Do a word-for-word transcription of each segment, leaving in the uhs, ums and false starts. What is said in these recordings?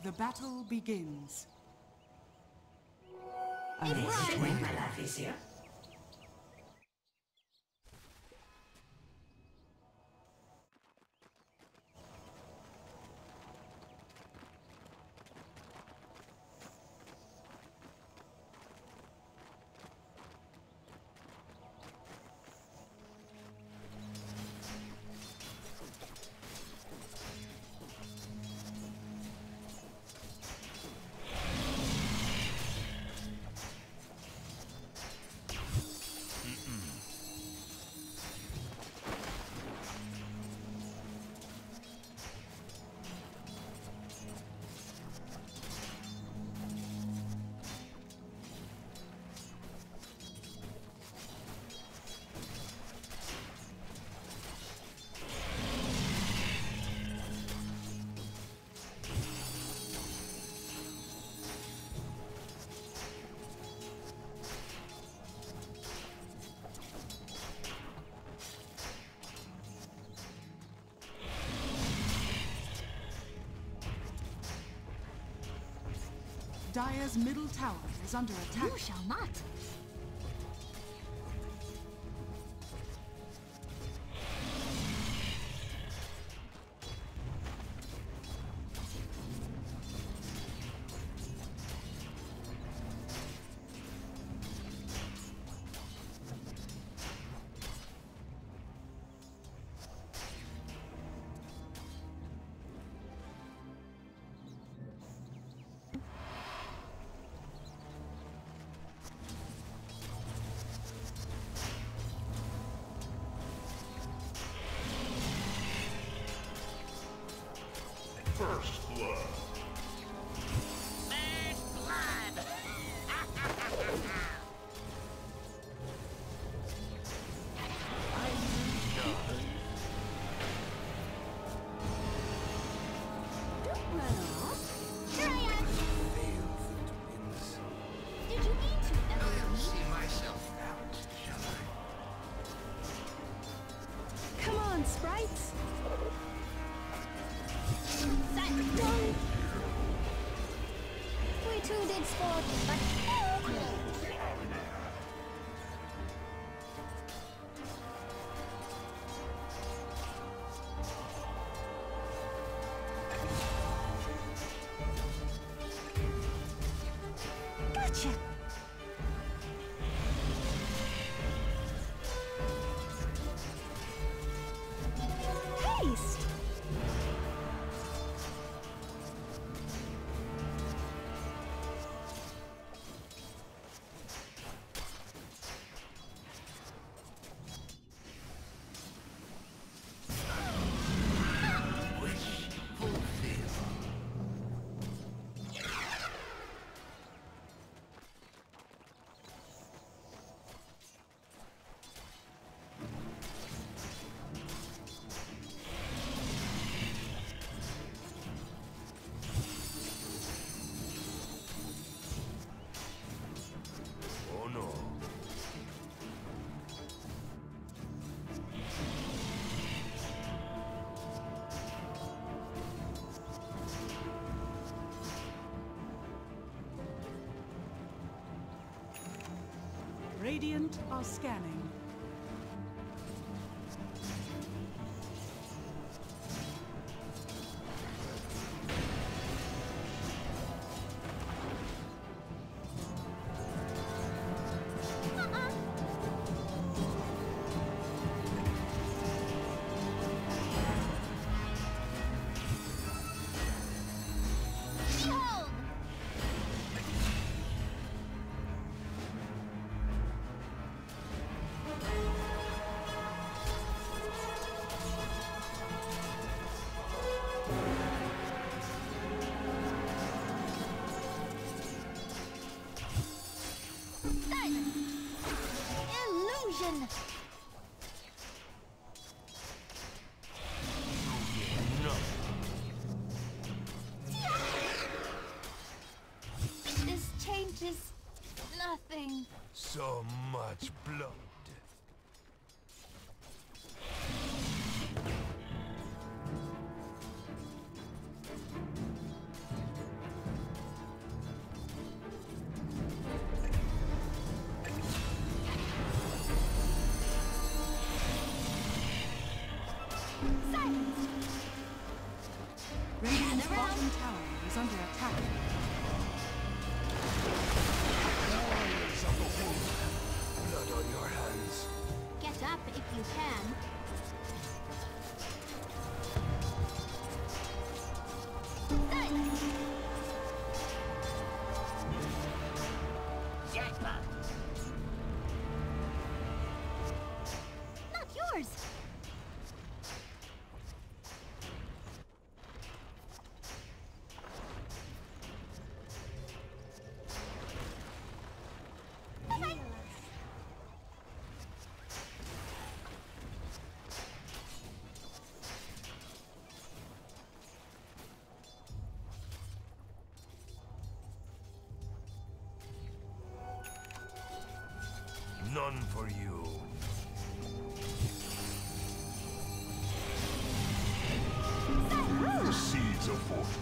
The battle begins. It's when my life is here. Dire's middle tower is under attack. You shall not. First blood. First blood. Well, here I am. Did you mean to ever I'll me? see myself out, shall I? Come on, sprites. Silent one. We too did sport, but gotcha. Haste. Oh no. Radiant are scanning. Illusion. This changes nothing. So much blood. Radiant's bottom tower is under attack. Warriors of the wolf. Blood on your hands. Get up if you can. Thanks. Jackpot. Not yours. Bye-bye. None for you. The seeds of fortune.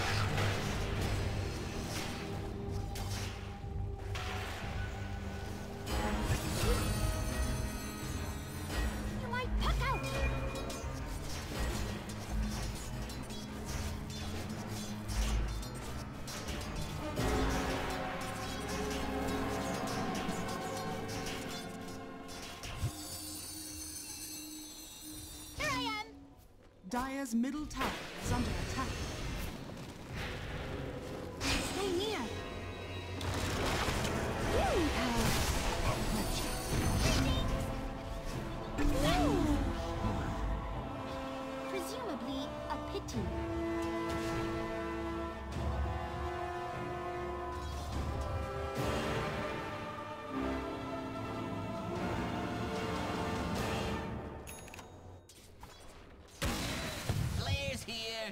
You might puck out. Here I am. Dire's middle tower is under attack. Stay near. Healing power. No. Presumably a pity. Players here.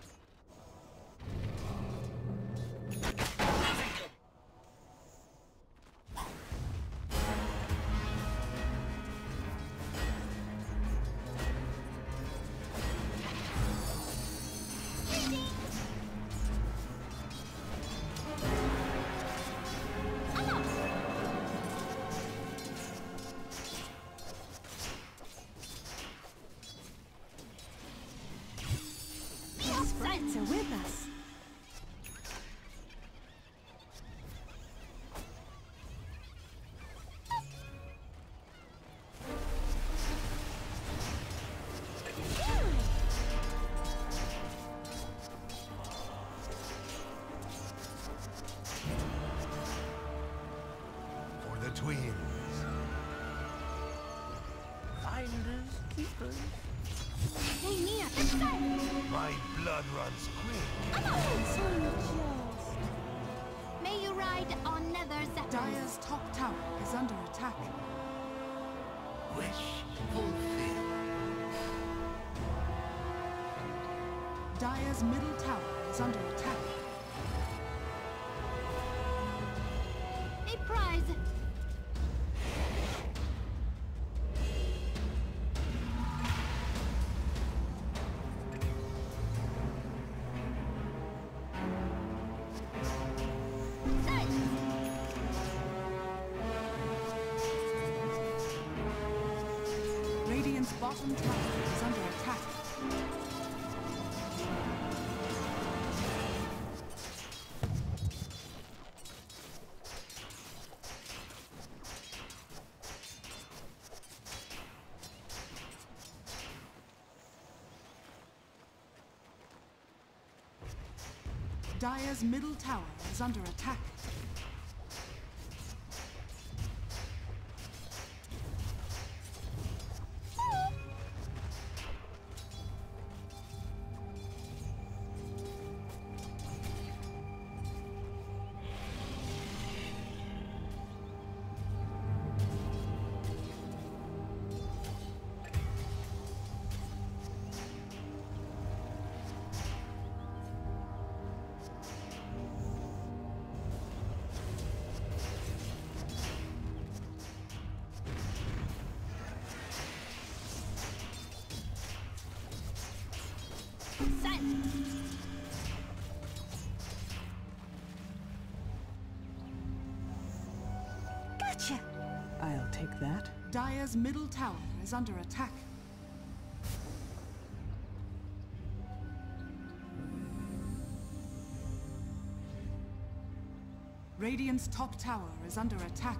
The sprites are with us. For the twins. Finders, keepers. Stay near. My blood runs quick. May you ride on nether zephyrs. Dire's top tower is under attack. Wish fulfilled. Dire's middle tower is under attack. A prize. Nice. Radiant's bottom tower is under attack. Dire's middle tower is under attack. Sun. Gotcha! I'll take that. Dire's middle tower is under attack. Radiant's top tower is under attack.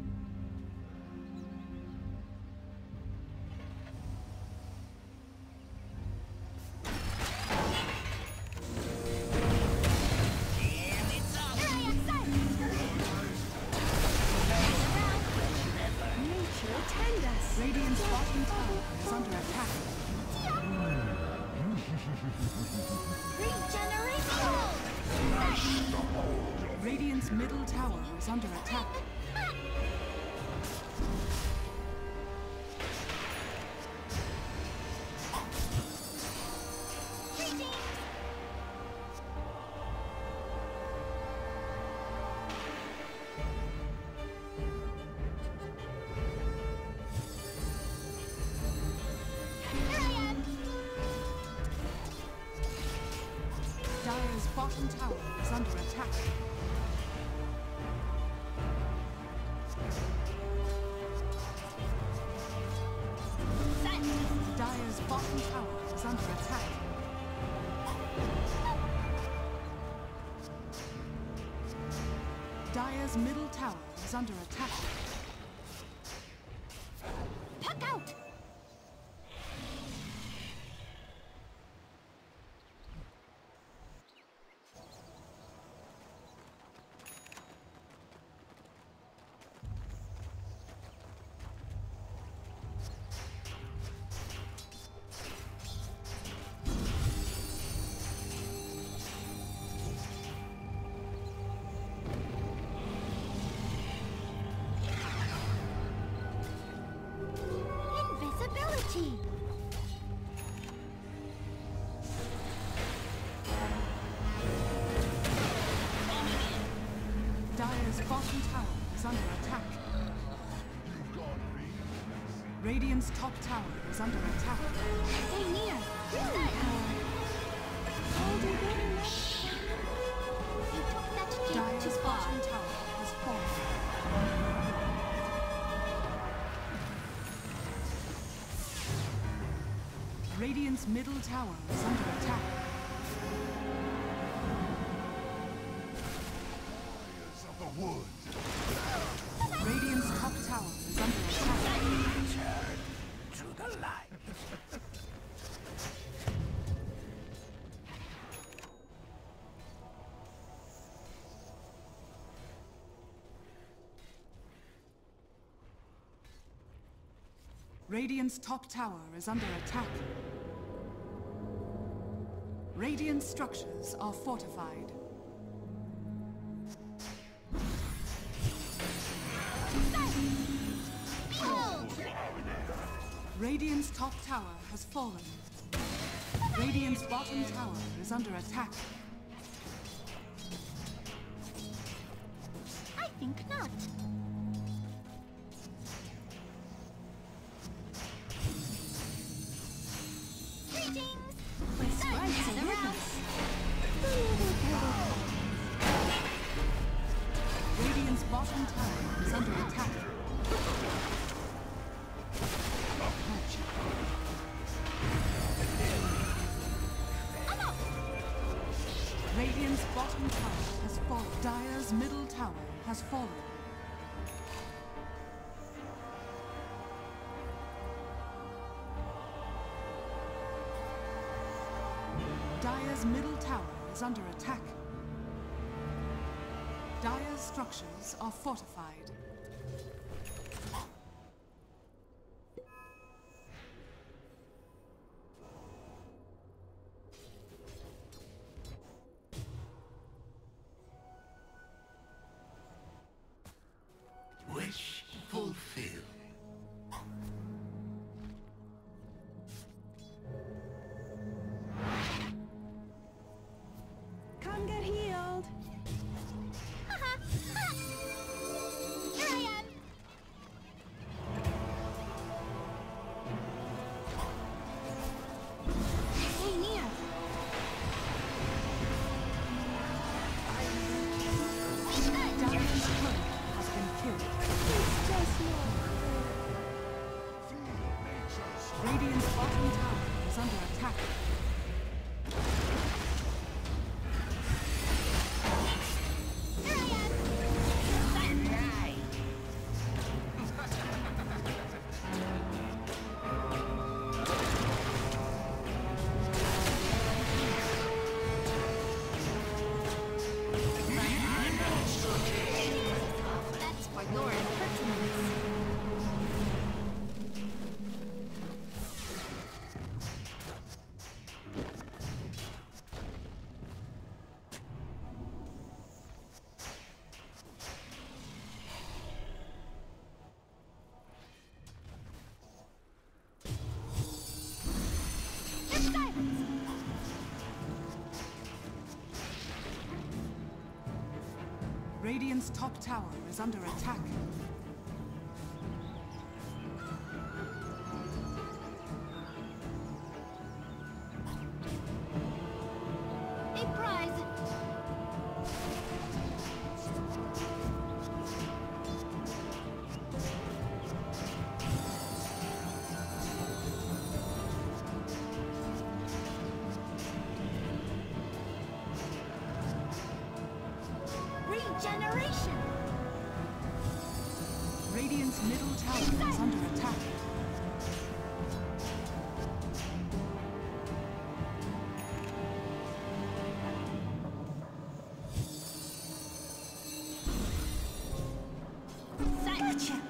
Radiant's bottom tower is under attack. Regeneration! Radiant's middle tower is under attack. Dire's bottom tower is under attack. Dire's bottom tower is under attack. Dire's middle tower is under attack. Puck out! Invisibility! Dire's bottom tower is under attack. Radiant's top tower is under attack. Stay near! You took that leap Dire's too far. bottom tower has fallen. Radiant's middle tower is under attack. Warriors of the wood. Radiant's top tower is under attack. Turn to the light. Radiant's top tower is under attack. Radiant structures are fortified. Radiant's top tower has fallen. Radiant's bottom tower is under attack. I think not. Greetings! My sprites are with us. Radiant's bottom tower is under attack. Radiant's bottom tower has fallen. Dire's middle tower has fallen. Dire's middle tower is under attack. Dire's structures are fortified. Wish fulfilled. Come get healed. Here I am! Stay near! Dire's turret has been killed. Radiant's bottom tower is under attack. Here I am! Radiant's top tower is under attack. A prize. Regeneration. Radiant's middle tower is under attack. Gotcha.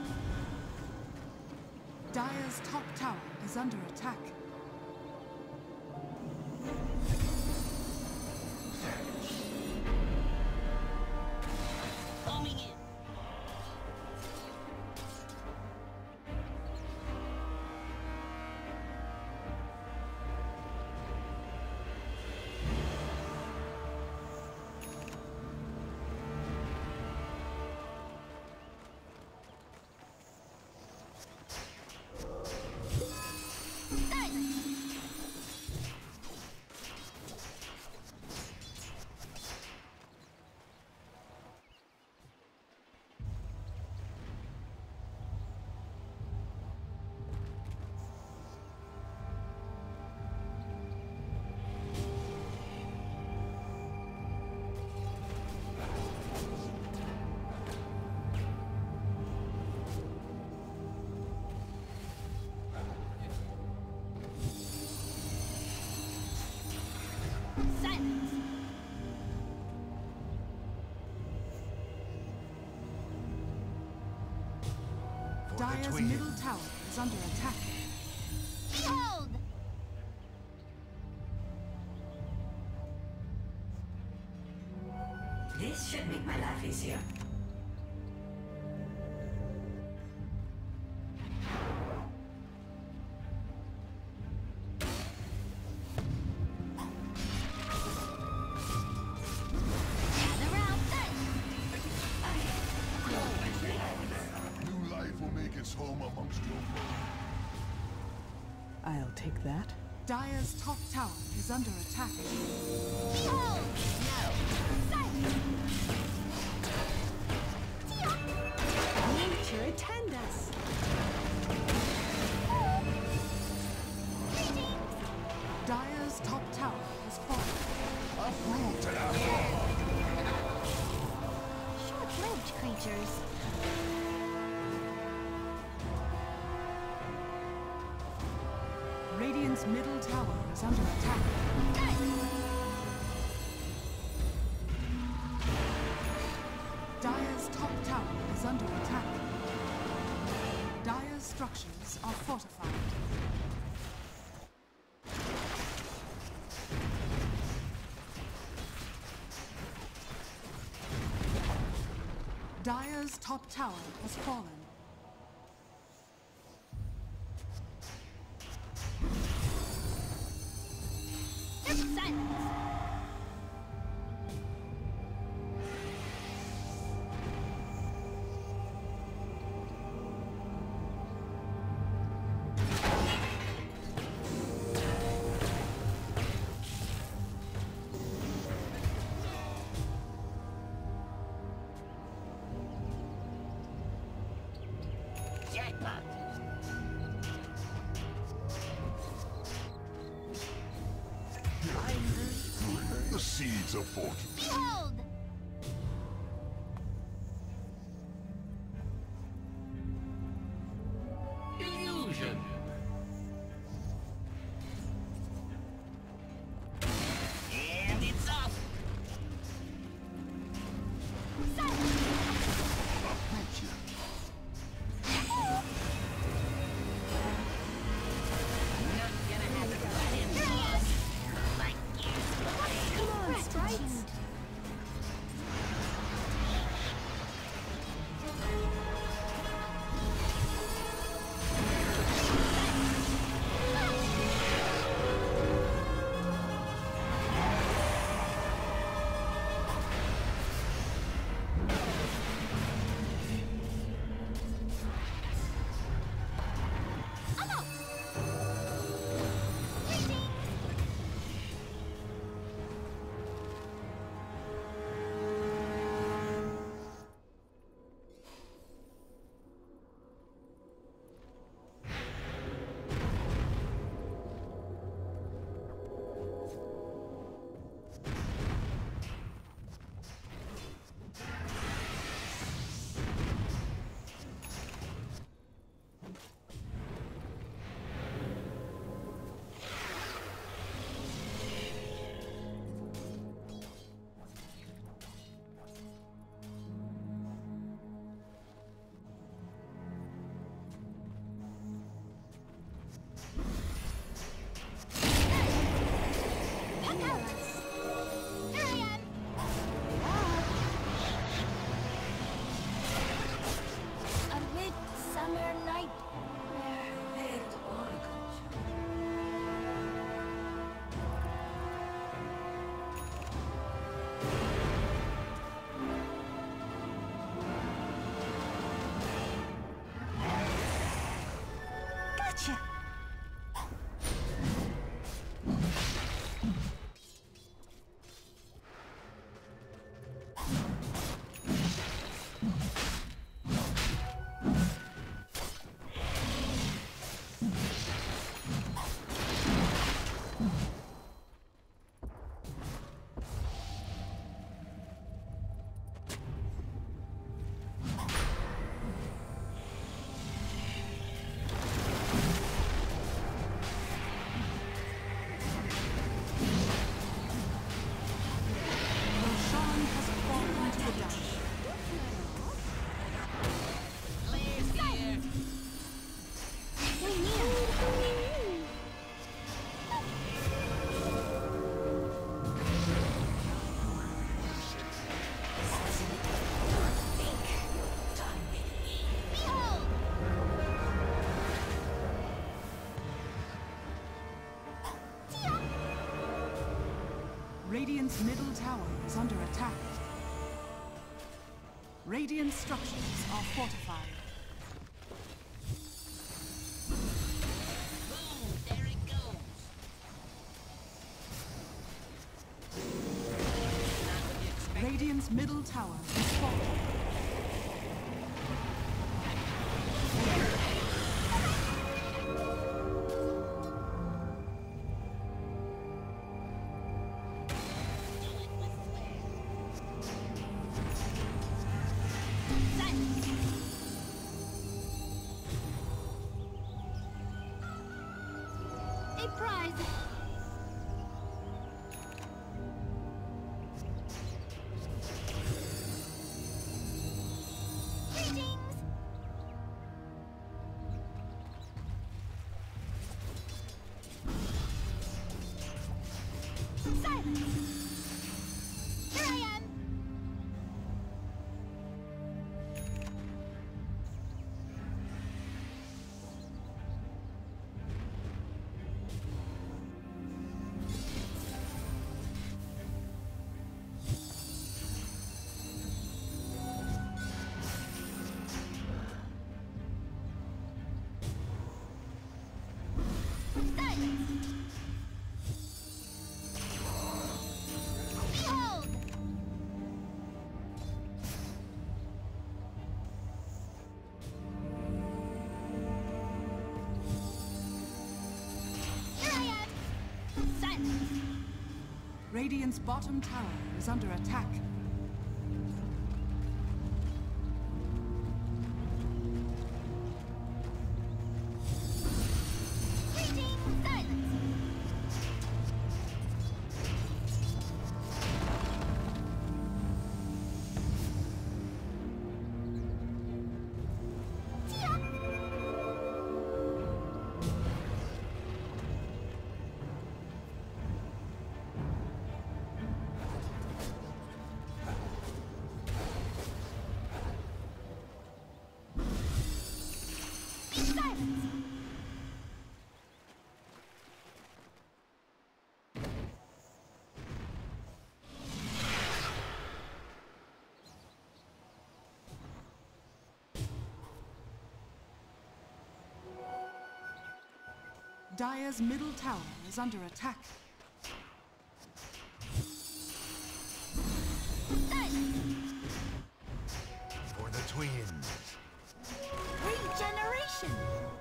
Dire's top tower is under attack. Coming in. Silence. Dire's middle tower is under attack. Behold. This should make my life easier. Gather round then. New life will make its home amongst your foes. I'll take that. Dire's top tower is under attack. Behold. No. Silence. Nature attend us. Greetings. Dire's top tower has fallen. Uprooted our Short-lived creatures. Radiant's middle tower is under attack. Dire's top tower is under attack. Dire's structures are fortified. Dire's top tower has fallen. Silence. Jackpot. The seeds of fortune. Behold. Illusion. And it's off. Silence. Not gonna have it right in. Brilliant. Like you. Come on, sprites. Radiant's middle tower is under attack. Radiant structures are fortified. Boom! There it goes. Not what you expected. Radiant's middle tower is falling. A prize. Greetings. Silence. Here I am. Behold! Here I am! Silence! Radiant's bottom tower is under attack. Greetings! Silence! Be silent! Dire's middle tower is under attack. Silence! For the twins. Regeneration!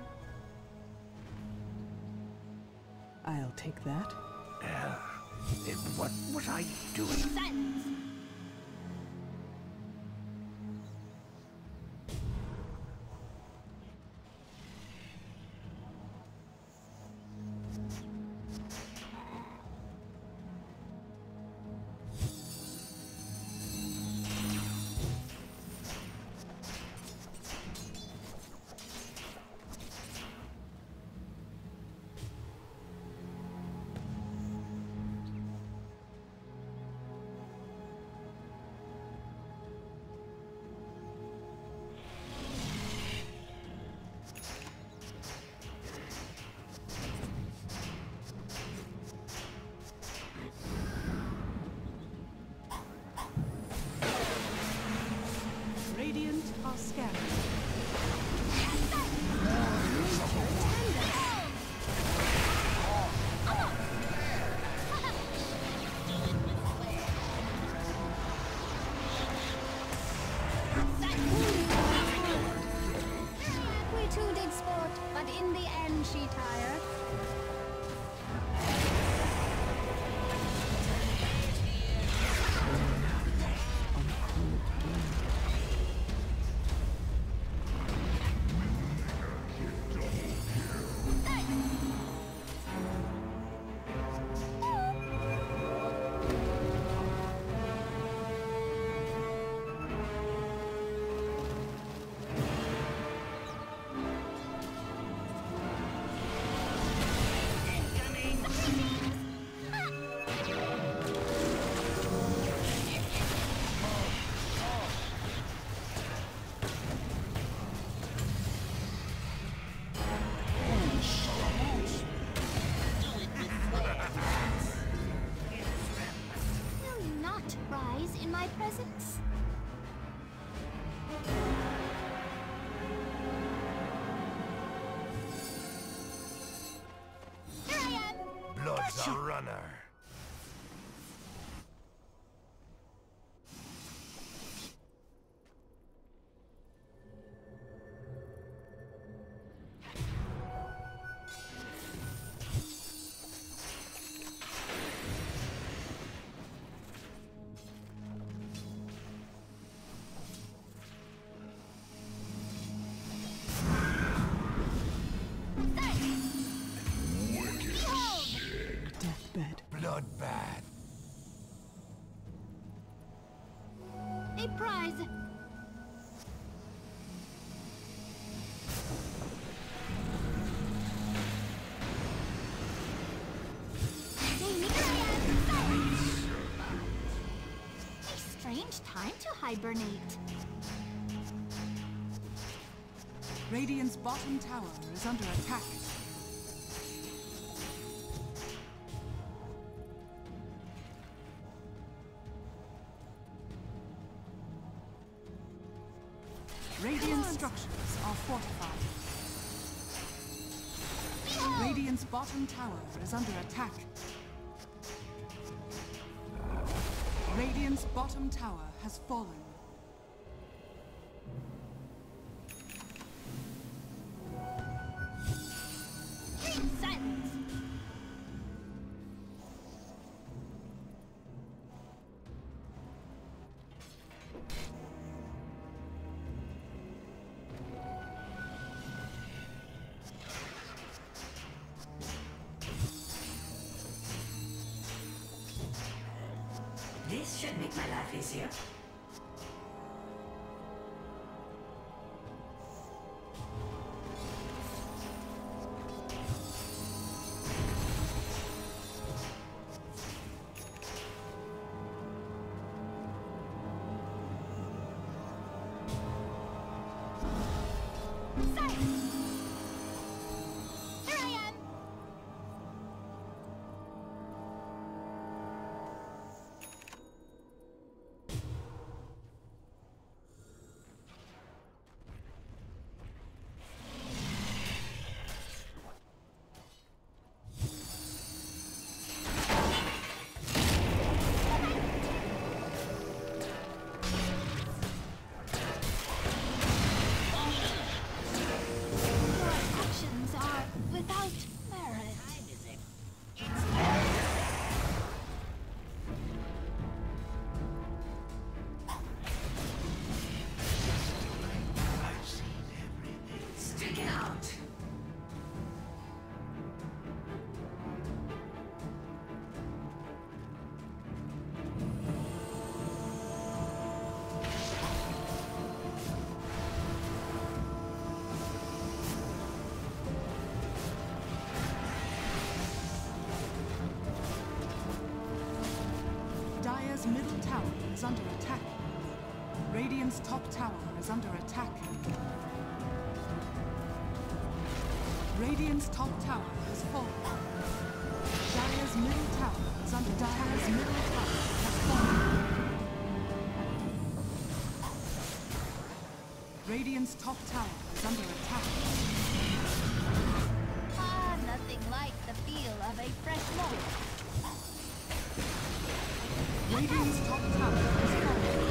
I'll take that. Uh, then what was I doing? Silence! my presence? Here I am! Blood's a runner. Deathbed. Bloodbath. A prize! Here I am! A strange time to hibernate. Radiant's bottom tower is under attack. Radiant structures are fortified. Radiant's bottom tower is under attack. Radiant's bottom tower has fallen. Silence! This should make my life easier. Silence! Here I am! Your actions are without merit. I've seen everything. Stick it out. Dire's middle tower is under attack. Radiant's top tower is under attack. Radiant's top tower is fallen. Dire's middle tower is under Dire's middle tower has fallen. Radiant's top tower is under attack. Ah, nothing like the feel of a fresh mold. Radiant's top tower is fallen.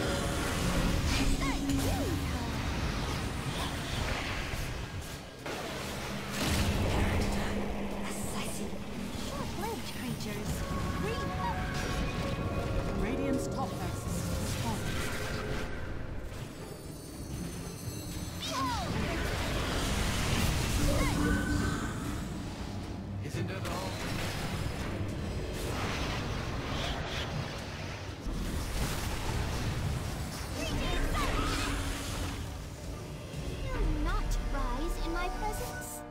Assassin. Short-lived creatures. Green. Radiant's top base is fallen. Isn't it all? Will not rise in my presence.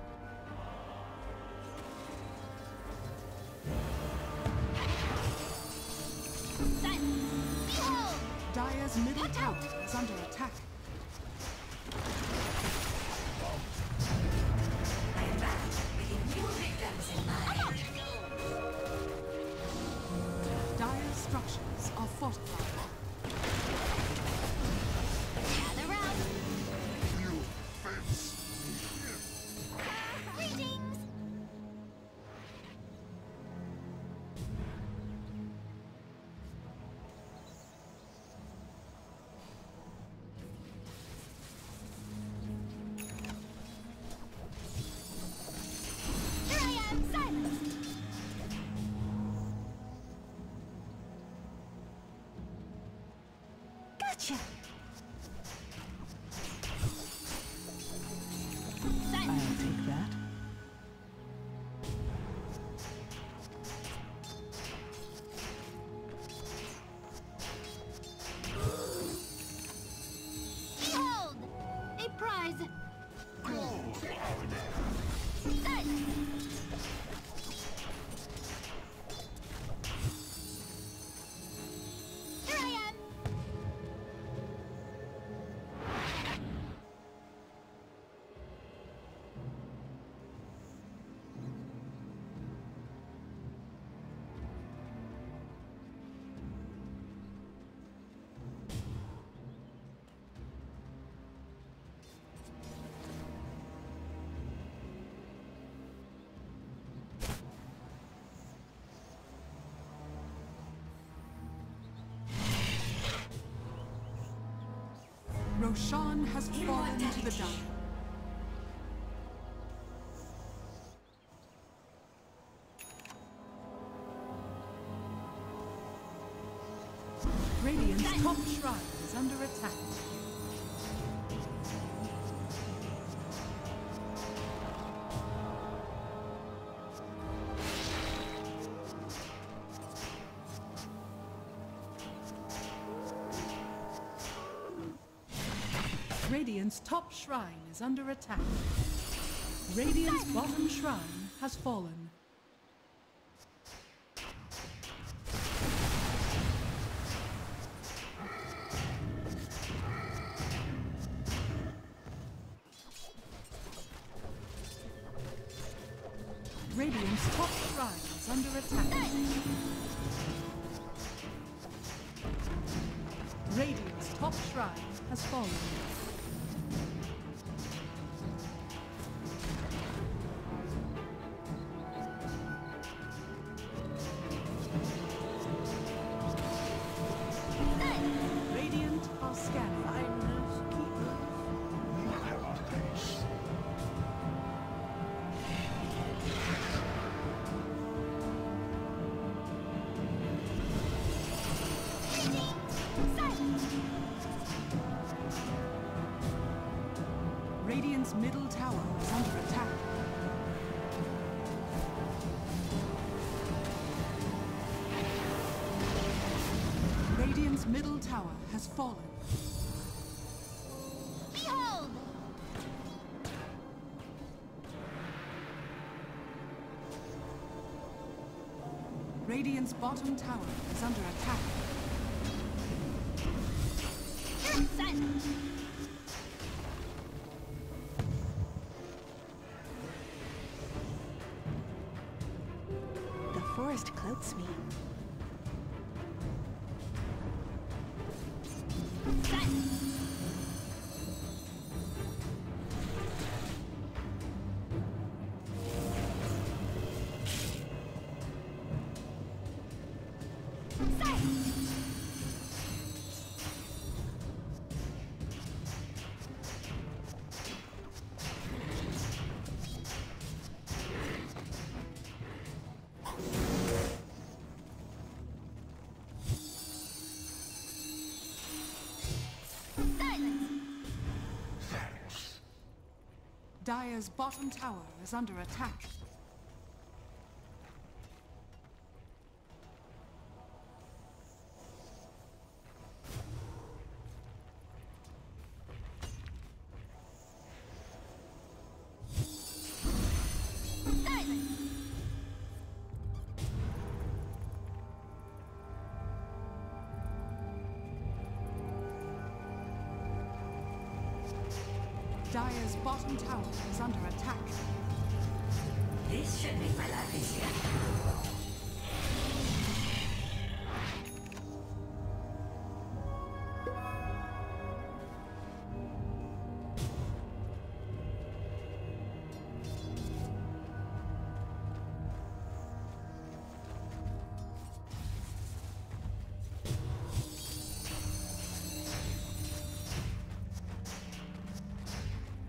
Silence. Behold! Dire's middle tower is under attack. I am back with new victims in mind. Dire's structures are fortified. Gotcha. I'll take that. Behold! A prize! Silence! Here I am! Roshan has fallen to the dark. Radiant's top shrine is under attack. Radiant's top shrine is under attack. Radiant's bottom shrine has fallen. Radiant's top shrine is under attack. Radiant's top shrine has fallen. Radiant are scanning. Radiant's middle tower is under attack. Radiant's middle tower has fallen. Behold! Radiant's bottom tower is under attack. Silence! The forest cloaks me. Silence! Dire's bottom tower is under attack. Silence! Dire's bottom tower is under attack. This should make my life easier.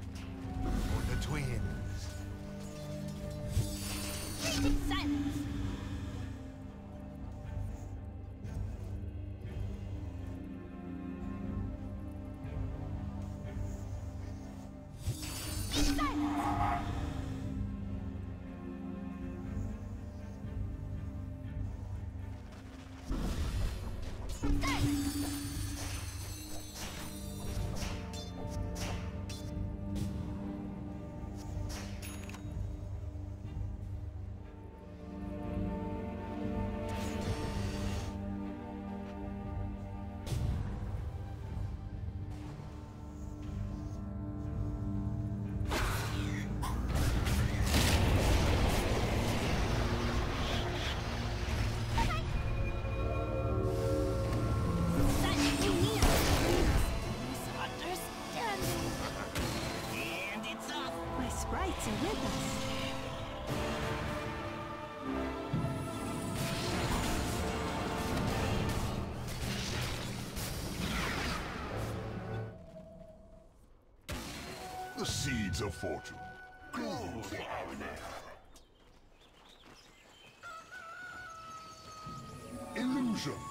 For the twins. Silence! And it's off. My sprites are with us. The seeds of fortune. Gold illusion.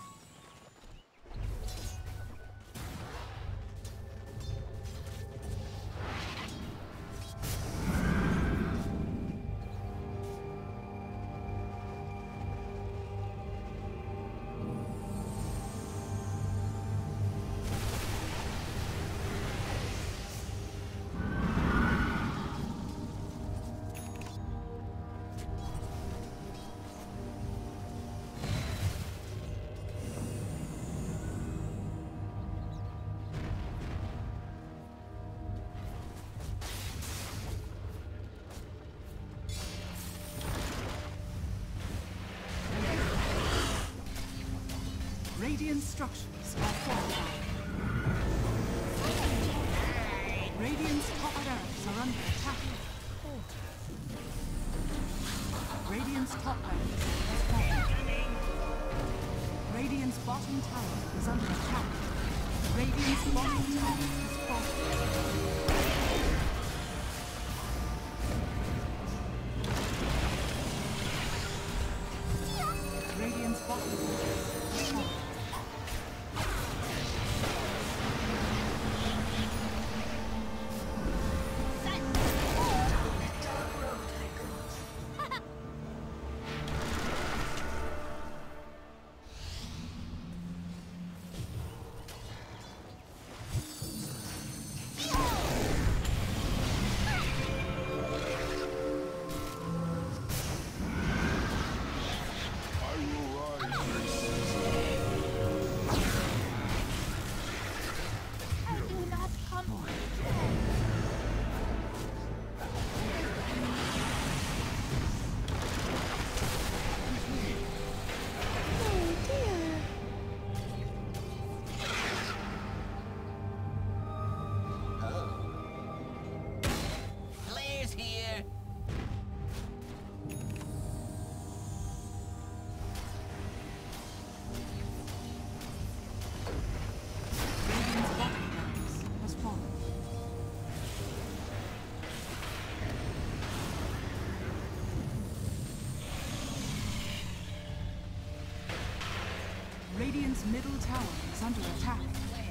Radiant structures are fortified. Radiant's top barracks are under attack. Radiant's top barracks has fallen. Radiant's bottom tower is under attack. Radiant's bottom tower is fallen. Radiant's bottom tower is fallen. Players here. Radiant's bottom barracks has fallen. Radiant's middle tower is under attack.